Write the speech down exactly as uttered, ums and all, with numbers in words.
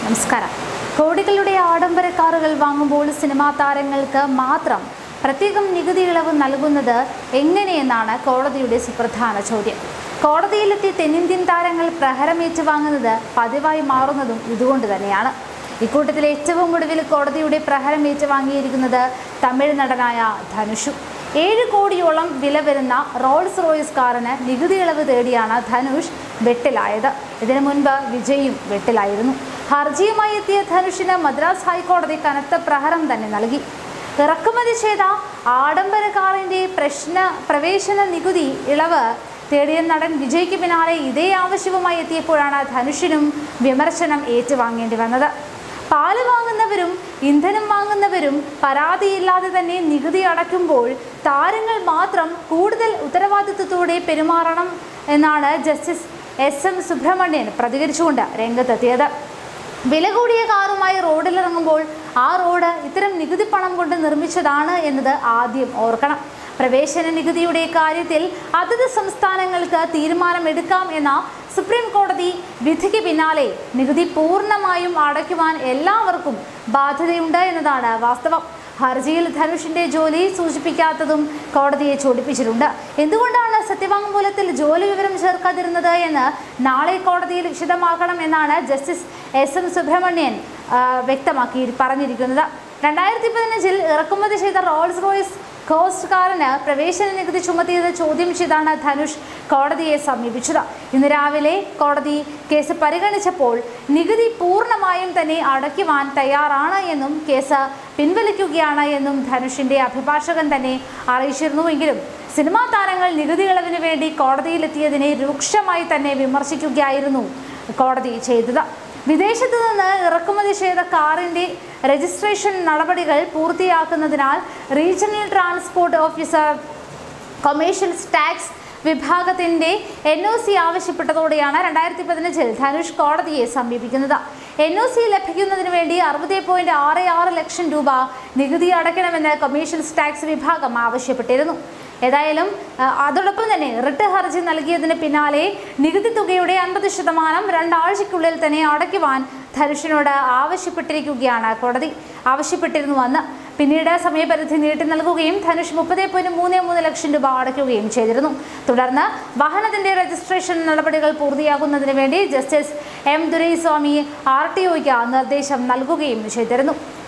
നമസ്കാരം. കോടികളുടെ ആഡംബര കാറുകൾ വാങ്ങുമ്പോൾ സിനിമാ താരങ്ങൾക്ക് മാത്രം പ്രത്യേകം നികുതി ഇളവ് നൽകുന്നത് എങ്ങനെയെന്നാണ് കോടതിയുടെ സുപ്രധാന ചോദ്യം. കോടതിയിലെത്തി തെന്നിന്ത്യൻ താരങ്ങൾ പ്രഹരമേറ്റ് വാങ്ങുന്നത് പതിവായി മാറുന്നതും ഇതുകൊണ്ട് തന്നെയാണ്. ഇക്കൂട്ടത്തിൽ ഏറ്റവും ഒടുവിൽ കോടതിയുടെ പ്രഹരമേറ്റ് വാങ്ങിയിരിക്കുന്നത് തമിഴ് നടനായ ധനുഷും. ഏഴ് കോടിയോളം വില വരുന്ന റോൾസ് റോയ്സ് കാറിന് നികുതി ഇളവ് തേടിയാണ് ധനുഷ് വെട്ടിലായത്. ഇതിനു മുൻപ് വിജയും വെട്ടിലായിരുന്നു. ഹർജിയുമായി എത്തിയ ധനുഷിന് മദ്രാസ് ഹൈക്കോടതി കനത്ത പ്രഹരം തന്നെ നൽകി. ഇറക്കുമതി ചെയ്ത ആഡംബര കാറിന്റെ പ്രശ്ന പ്രവേശന നികുതി ഇളവ് തേടിയ നടൻ വിജയ്ക്ക് പിന്നാലെ ഇതേ ആവശ്യവുമായി എത്തിയപ്പോഴാണ് ധനുഷിനും വിമർശനം ഏറ്റുവാങ്ങേണ്ടി വന്നത്. പാല് വാങ്ങുന്നവരും ഇന്ധനം വാങ്ങുന്നവരും പരാതിയില്ലാതെ തന്നെ നികുതി അടയ്ക്കുമ്പോൾ താരങ്ങൾ മാത്രം കൂടുതൽ ഉത്തരവാദിത്വത്തോടെ പെരുമാറണം എന്നാണ് ജസ്റ്റിസ് എസ് എം സുബ്രഹ്മണ്യൻ പ്രതികരിച്ചുകൊണ്ട് രംഗത്തെത്തിയത്. വില കൂടിയ കാറുമായി റോഡിലിറങ്ങുമ്പോൾ ആ റോഡ് ഇത്തരം നികുതി പണം കൊണ്ട് നിർമ്മിച്ചതാണ് എന്നത് ആദ്യം ഓർക്കണം. പ്രവേശന നികുതിയുടെ കാര്യത്തിൽ അതത് സംസ്ഥാനങ്ങൾക്ക് തീരുമാനമെടുക്കാം എന്ന സുപ്രീം കോടതി വിധിക്ക് പിന്നാലെ നികുതി പൂർണ്ണമായും അടയ്ക്കുവാൻ എല്ലാവർക്കും ബാധ്യതയുണ്ട് എന്നതാണ് വാസ്തവം. ഹർജിയിൽ ധനുഷിന്റെ ജോലി സൂചിപ്പിക്കാത്തതും കോടതിയെ ചോദിപ്പിച്ചിട്ടുണ്ട്. എന്തുകൊണ്ടാണ് സത്യവാങ്മൂലത്തിൽ ജോലി വിവരം ചേർക്കാതിരുന്നത് എന്ന് നാളെ കോടതിയിൽ വിശദമാക്കണം എന്നാണ് ജസ്റ്റിസ് എസ് എം സുബ്രഹ്മണ്യൻ വ്യക്തമാക്കി പറഞ്ഞിരിക്കുന്നത്. രണ്ടായിരത്തി പതിനഞ്ചിൽ ഇറക്കുമതി ചെയ്ത റോൾസ് റോയ്സ് കോസ്റ്റ് കാറിന് പ്രവേശന നികുതി ചുമത്തിയത് ചോദ്യം ചെയ്താണ് ധനുഷ് കോടതിയെ സമീപിച്ചത്. ഇന്ന് രാവിലെ കോടതി കേസ് പരിഗണിച്ചപ്പോൾ നികുതി പൂർണ്ണമായും തന്നെ അടയ്ക്കുവാൻ തയ്യാറാണ് എന്നും കേസ് പിൻവലിക്കുകയാണ് എന്നും ധനുഷിന്റെ അഭിഭാഷകൻ തന്നെ അറിയിച്ചിരുന്നുവെങ്കിലും സിനിമാ താരങ്ങൾ നികുതി ഇളവിന് വേണ്ടി കോടതിയിലെത്തിയതിനെ രൂക്ഷമായി തന്നെ വിമർശിക്കുകയായിരുന്നു കോടതി ചെയ്തത്. വിദേശത്തു നിന്ന് ഇറക്കുമതി ചെയ്ത കാറിന്റെ രജിസ്ട്രേഷൻ നടപടികൾ പൂർത്തിയാക്കുന്നതിനാൽ regional transport officer commercial tax വിഭാഗത്തിന്റെ എൻ ഒ സി ആവശ്യപ്പെട്ടതോടെയാണ് രണ്ടായിരത്തി പതിനഞ്ചിൽ ധനുഷ് കോടതിയെ സമീപിക്കുന്നത്. എൻ ഒ സി ലഭിക്കുന്നതിന് വേണ്ടി അറുപത് പോയിന്റ് ആറ് ആറ് ലക്ഷം രൂപ നികുതി അടയ്ക്കണമെന്ന് കൊമേഴ്ഷ്യൽ ടാക്സ് വിഭാഗം ആവശ്യപ്പെട്ടിരുന്നു. ഏതായാലും അതോടൊപ്പം തന്നെ റിട്ട് ഹർജി നൽകിയതിന് പിന്നാലെ നികുതി തുകയുടെ അൻപത് ശതമാനം രണ്ടാഴ്ചയ്ക്കുള്ളിൽ തന്നെ അടയ്ക്കുവാൻ ധനുഷിനോട് ആവശ്യപ്പെട്ടിരിക്കുകയാണ് കോടതി. ആവശ്യപ്പെട്ടിരുന്നുവെന്ന് പിന്നീട് സമയപരിധി നീട്ടി നൽകുകയും ധനുഷ് മുപ്പത് പോയിന്റ് മൂന്ന് മൂന്ന് ലക്ഷം രൂപ അടയ്ക്കുകയും ചെയ്തിരുന്നു. തുടർന്ന് വാഹനത്തിന്റെ രജിസ്ട്രേഷൻ നടപടികൾ പൂർത്തിയാക്കുന്നതിന് വേണ്ടി justice M Duraiswamy R T ഒയ്ക്ക് നിർദ്ദേശം നൽകുകയും ചെയ്തിരുന്നു.